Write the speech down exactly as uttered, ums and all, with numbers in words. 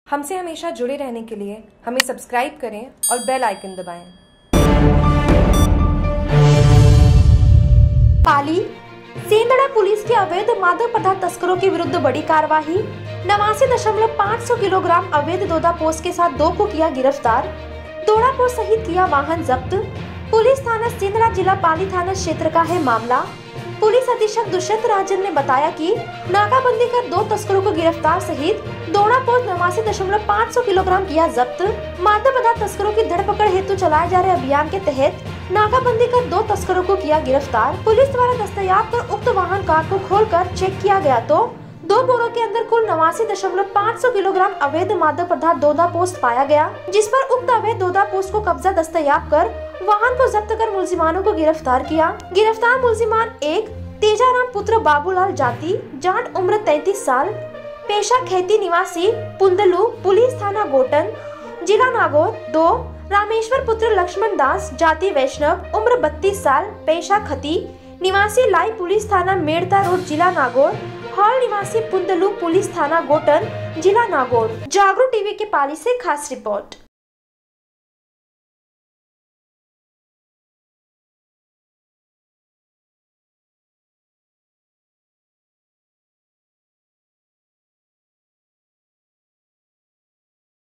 हमसे हमेशा जुड़े रहने के लिए हमें सब्सक्राइब करें और बेल आइकन दबाएं। पाली सेंदड़ा पुलिस के अवैध मादक पदार्थ तस्करों के विरुद्ध बड़ी कार्रवाई। नवासी दशमलव पाँच सौ किलोग्राम अवैध दोदा पोस्त के साथ दो को किया गिरफ्तार। दोड़ा पोस्त सहित किया वाहन जब्त। पुलिस थाना सेंदड़ा जिला पाली थाना क्षेत्र का है मामला। पुलिस अधीक्षक दुष्यंत राजन ने बताया कि नाकाबंदी कर दो तस्करों को गिरफ्तार सहित दोड़ा पोस्त नवासी दशमलव पाँच सौ किलोग्राम किया जब्त। मादक पदार्थ तस्करों की धरपकड़ हेतु चलाए जा रहे अभियान के तहत नाकाबंदी कर दो तस्करों को किया गिरफ्तार। पुलिस द्वारा दस्तयाब कर उक्त वाहन कार को खोलकर चेक किया गया तो दो बोरों के अंदर कुल नवासी दशमलव पाँच सौ किलोग्राम अवैध मादक पदार्थ दोदा पोस्त पाया गया, जिस पर उक्त अवैध दोदा पोस्त को कब्जा दस्तयाब कर वाहन को जब्त कर मुलजिमानों को गिरफ्तार किया। गिरफ्तार मुलजिमान एक तेजाराम पुत्र बाबूलाल जाति, जाट उम्र तैतीस साल, पेशा खेती निवासी पुंदलू, पुलिस थाना गोटन, जिला नागौर। दो रामेश्वर पुत्र लक्ष्मण दास, जाति वैष्णव, उम्र बत्तीस साल, पेशा खती, निवासी लाई, पुलिस थाना मेड़ता रोड, जिला नागौर। हॉल निवासी पुंदलू, पुलिस थाना गोटन, जिला नागौर। जागरूक टीवी के पाली से खास रिपोर्ट।